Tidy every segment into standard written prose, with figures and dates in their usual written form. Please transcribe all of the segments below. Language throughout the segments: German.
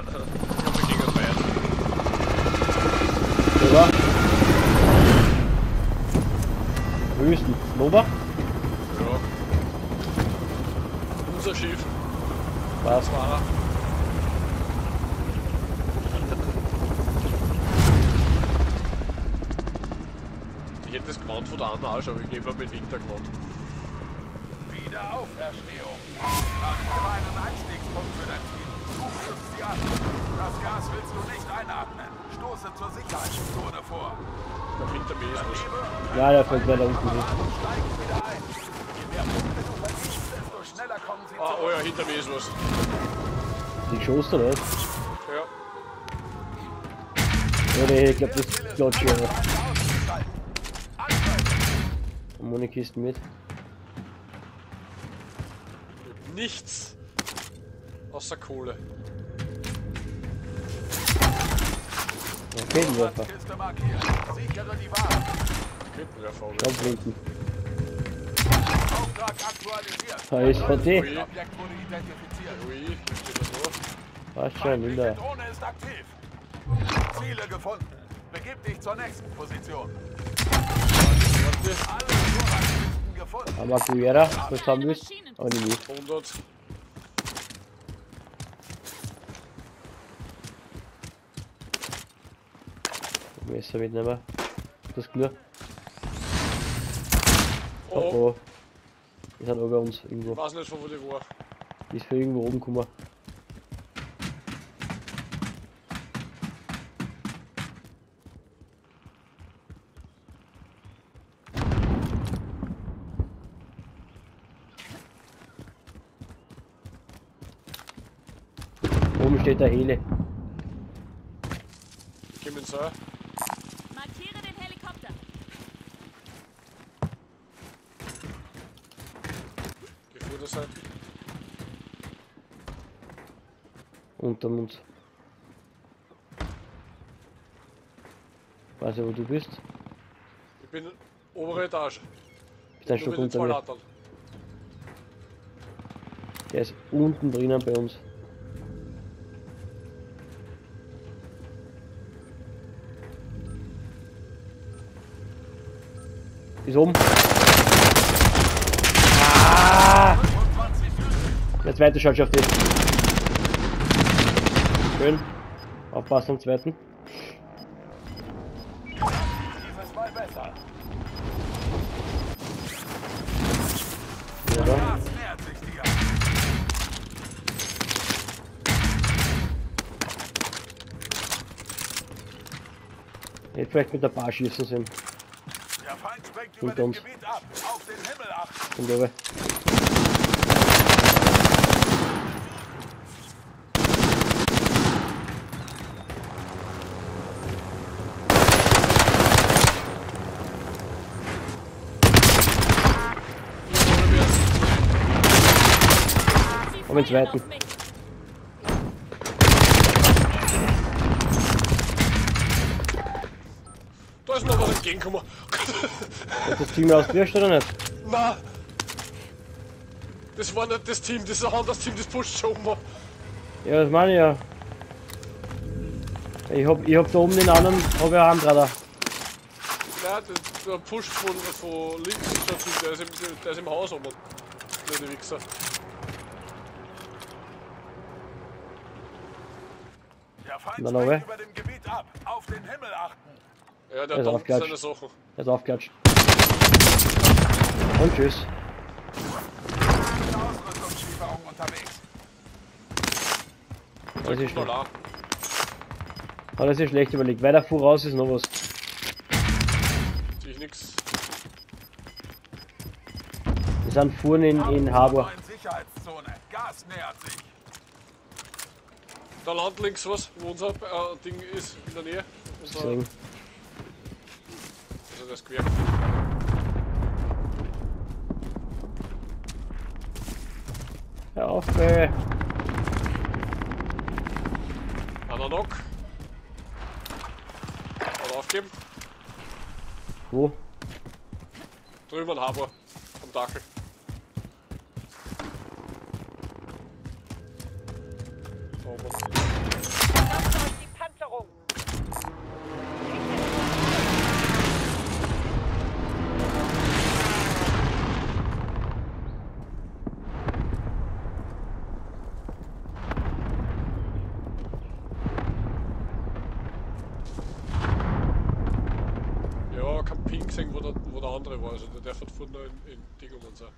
wir gegen Bayern. Nova? Wüsten. Nova? Ja. Unser Schiff. Was? War er. Ich hätte das gewohnt von der Anmarsch, aber ich gebe mir mit Winter gewohnt. Wiederauferstehung. Markiere einen Einstiegspunkt für dein Team. Du führst sie an. Das Gas willst du nicht einatmen. Stoße zur Sicherheitszone vor. Da hinter mir ist was. Ja, der fällt weiter unten hin. Steig wieder ein. Je mehr Punkte du vergibst, desto schneller kommen sie Ah, zurück. oh ja, hinter mir ist was. Die geschossen, oder? Ja. Ja, ich glaube, das klatscht ja. Ammonikisten mit. Nichts. Außer Kohle. Raketenwerfer. Kiste markiert. Sichere die Ware. Kettenwerfer, oder? Staublinken. Auftrag aktualisiert. HSVT. Objekt wurde identifiziert. Ui, steht das so? Passt schon, will da. Drohne ist aktiv. Ziele gefunden. Begib dich zur nächsten Position. Warte. Alle Vorratskisten gefunden. Aber Guerra, was haben wir? Aber nicht. 100. Messer mitnehmen. Das klar. Oh, Oh oh. Die sind über uns ich irgendwo. weiß nicht, von wo die war. Die ist für irgendwo oben gekommen. Oben steht der Hele. Ich komm ins Saal. Markiere den Helikopter. Geh vor der Seite. Unter uns. Weiß ja, wo du bist. Ich bin obere Etage. Bist ein Du Stock bist in unter mir. Lattern. Der ist unten drinnen bei uns. Ist oben. Ah! Der zweite schaut schon auf dich. Schön. Aufpassen am zweiten. Dieses Mal besser. Ja, da. Gas nähert sich dir. Jetzt vielleicht mit der Bar schießen sind. Der Feind sprengt über Hinter dem uns. Gebiet ab. Auf den Himmel achten. Und aber. Sie Aber den feuern zweiten. auf mich. Da ist noch was entgegengekommen. Hat das Team ausgelöscht oder nicht? Nein! Das war nicht das Team, das ist ein anderes Team, das pusht schon mal. Ja, das meine ich ja. Ich hab da oben den anderen, hab ich auch einen Radar. Nein, der pusht von links ist der Typ, der ist im Haus oben. Nicht die Wichser. Der Feind Na, na, sprengt über dem Gebiet ab. Auf den Himmel achten. Ja, der ist hat aufgeklatscht. seine Sachen. Er ist aufgeklatscht. Und tschüss. Eine Ausrüstungslieferung unterwegs. Das ist schlecht. Voilà. Aber das ist schlecht überlegt. Weiter voraus ist noch was. Sehe ich nix. Wir sind vorne in Harbour. In Sicherheitszone. Gas nähert sich. Da landet links was, wo unser Ding ist, in der Nähe. Unser, Deswegen. also das Quer. Hör auf, Einer Knock. Hat aufgeben. Wo? Drüben ein Harbour. Am Dachel. Da oben. Deckung. Ja, kein Ping gesehen, wo der andere war. Also der fährt vorne in Ding um uns auch.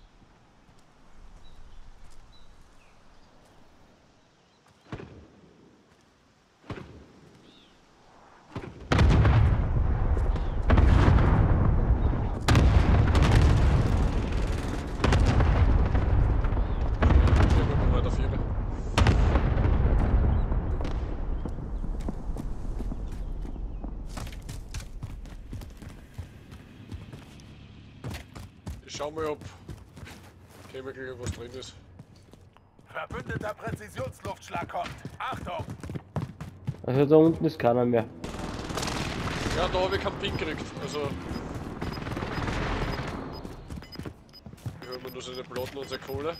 Schau mal, ob Chemical was drin ist. Verbündeter Präzisionsluftschlag kommt. Achtung! Also da unten ist keiner mehr. Ja, da habe ich keinen Ping gekriegt. Also. Wir holen nur seine Platten und seine Kohle.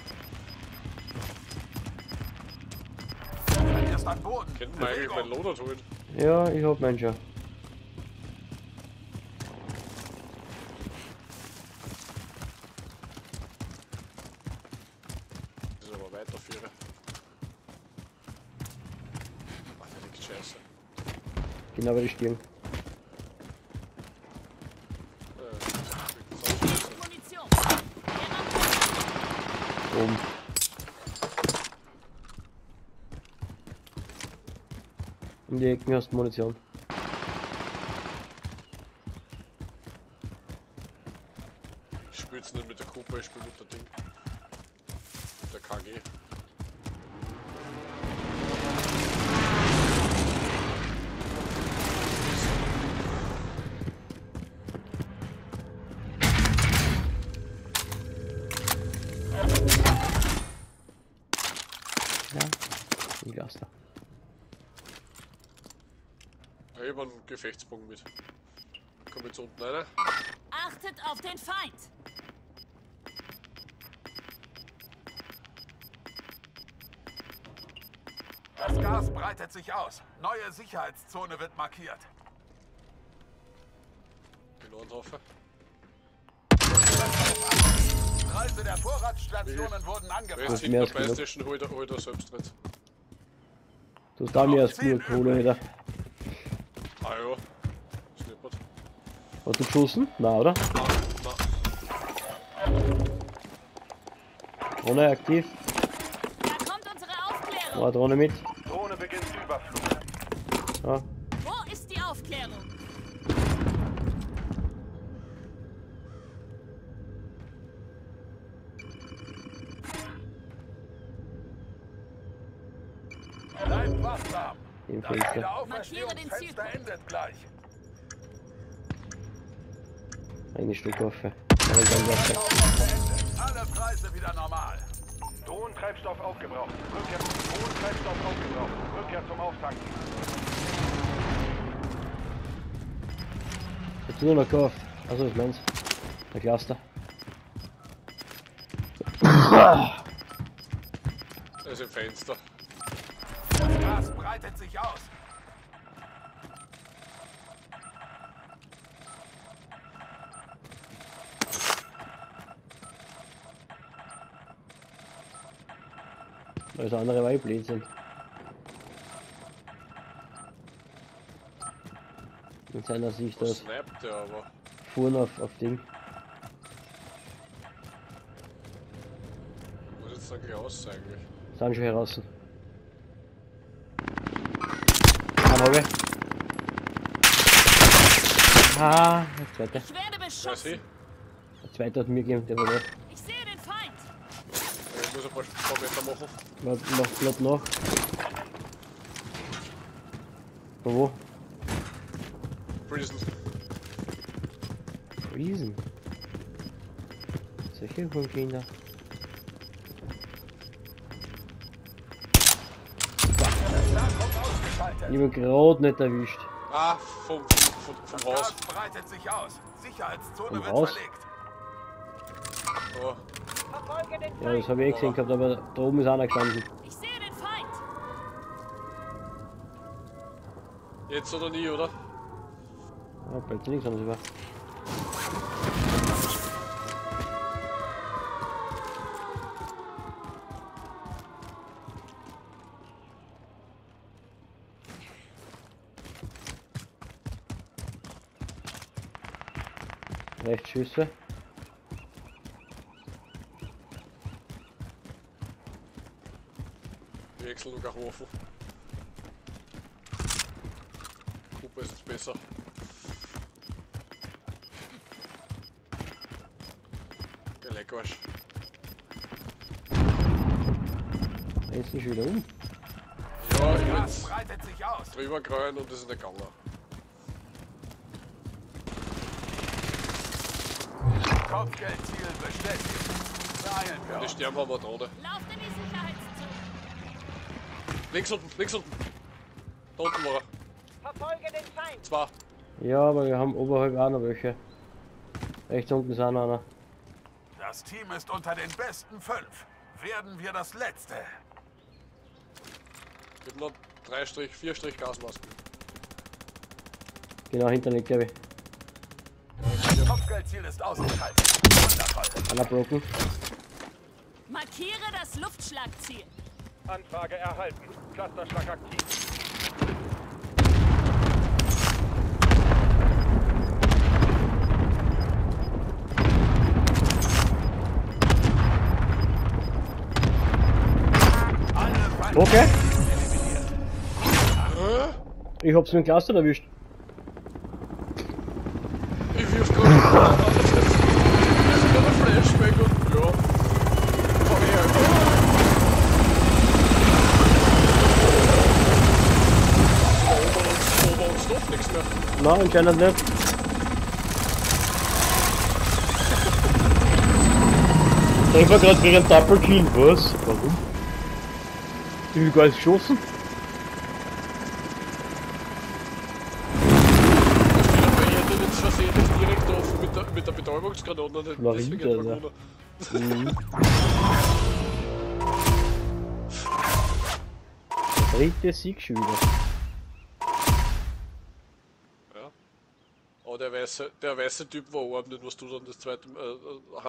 Erst an Boden. Könnten wir eigentlich meinen Loader holen? Ja, ich hab meinen schon. Das ist aber weiterführen. Ach, der liegt scheiße. Genau bei die Stirn. Munition. Oben. Um die Ecken hast du Munition. Ich spiele jetzt nicht mit der Kuppe, ich spiele mit der Ding. Mit der KG. Ja, ein Gaster. Ich habe einen Gefechtsbogen mit. Komm jetzt unten rein. Achtet auf den Feind. Das Gas breitet sich aus. Neue Sicherheitszone wird markiert. Den Anhaufen. Preise der Vorratsstationen wurden Wenn angepasst. es hinter der Playstation hol er selbst drin. Du hast da mir erst nur Kohle wieder. Ah ja. Schnippert. Hast du geschossen? Nein, oder? Nein. Drohne aktiv. Da kommt unsere Aufklärung. Oh, Drohne mit. Drohne beginnt Überflug. Ja. Wo ist die Aufklärung? Bleibt wachsam. Im Das Fenster. Wiederaufverstehungsfenster endet gleich. Eine Stückwaffe. Eine Gangwaffe. Alle Preise wieder normal. Drohnentreibstoff aufgebraucht. Drohnentreibstoff aufgebraucht. Rückkehr zum Auftanken. Ich hab nur noch gekauft. Also das ist meins. Der Cluster. Da ist im Fenster. Das Gas breitet sich aus. Weil das andere Weiblein sind. Mit seiner Sicht Was aus. snappt der aber? Fuhren auf Ding. Muss jetzt dann gleich aus eigentlich. Sind schon heraus. Habe ich. Ah, der zweite. Ich werde Ja, beschossen. sieh. Der zweite hat mir gegeben, der war da. Ich sehe den Feind. Ich muss ein paar Meter machen. Macht glatt nach. Von wo? Prison. Riesen. Solche Kinder. Ich bin gerade nicht erwischt. Ah, vom Das Haus. Gas breitet sich aus. Sicherheitszone Vom wird Haus? verlegt. Oh, Ja, das habe ich eh gesehen gehabt, aber da oben ist einer gestanden. Ich sehe den Feind. Jetzt oder nie, oder? Ja, bleibt nichts anderes über. Rechts Schüsse. Wir wechseln noch Hofen. Gruppe ist jetzt besser. Der Leckarsch. Da ist ein Schüler um. Ja, ich bin Gas jetzt breitet sich aus. drüber gerannt und das ist nicht gegangen. Kopfgeldziel bestätigt. Beeilen wir Die uns. sterben aber da, oder? Lauft in die Sicherheitszone. Links unten, links unten. Da unten war er. Verfolge den Feind. Zwei. Ja, aber wir haben oberhalb auch noch welche. Rechts unten ist auch noch einer. Das Team ist unter den besten 5. Werden wir das letzte? Ich hab noch 4 Gasmasken. Genau hinter liegt, glaube ich. Kopfgeldziel ist ausgeschaltet. Wundervoll. Einer broken. Markiere das Luftschlagziel. Anfrage erhalten. Clusterschlag aktiv. Alle Feinde Okay. eliminiert. Ich hab's mit dem Cluster erwischt. Ich wirf gerade. Das ist gerade ein Flashback und ja. Ober uns doch nichts mehr. Nein, anscheinend nicht. Ich war gerade gegen einen Double Kill. Was? Warum? Ich will gar nicht geschossen. Ich hätte jetzt versehentlich direkt auf mit der Betäubungsgranate und nicht deswegen Florida, etwa ja. gewonnen. Dritte Sieg schon wieder. Ja. Aber der weiße Typ war ordentlich, was du dann das zweite